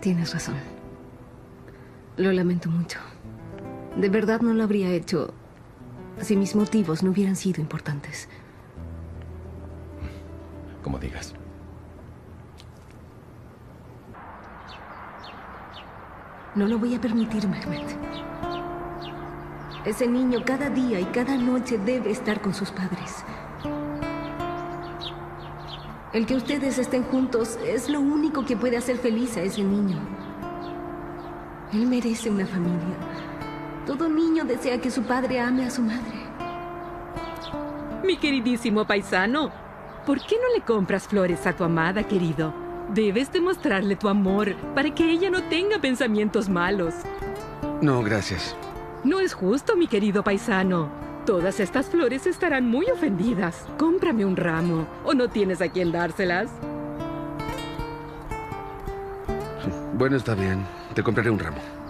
Tienes razón. Lo lamento mucho. De verdad no lo habría hecho si mis motivos no hubieran sido importantes. Como digas. No lo voy a permitir, Mehmet. Ese niño cada día y cada noche debe estar con sus padres. El que ustedes estén juntos es lo único que puede hacer feliz a ese niño. Él merece una familia. Todo niño desea que su padre ame a su madre. Mi queridísimo paisano, ¿por qué no le compras flores a tu amada, querido? Debes demostrarle tu amor para que ella no tenga pensamientos malos. No, gracias. No es justo, mi querido paisano. Todas estas flores estarán muy ofendidas. Cómprame un ramo, ¿o no tienes a quién dárselas? Bueno, está bien. Te compraré un ramo.